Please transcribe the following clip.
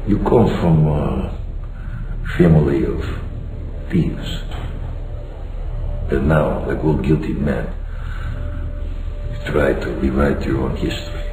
You come from a family of thieves. And now, like all guilty men, you try to rewrite your own history.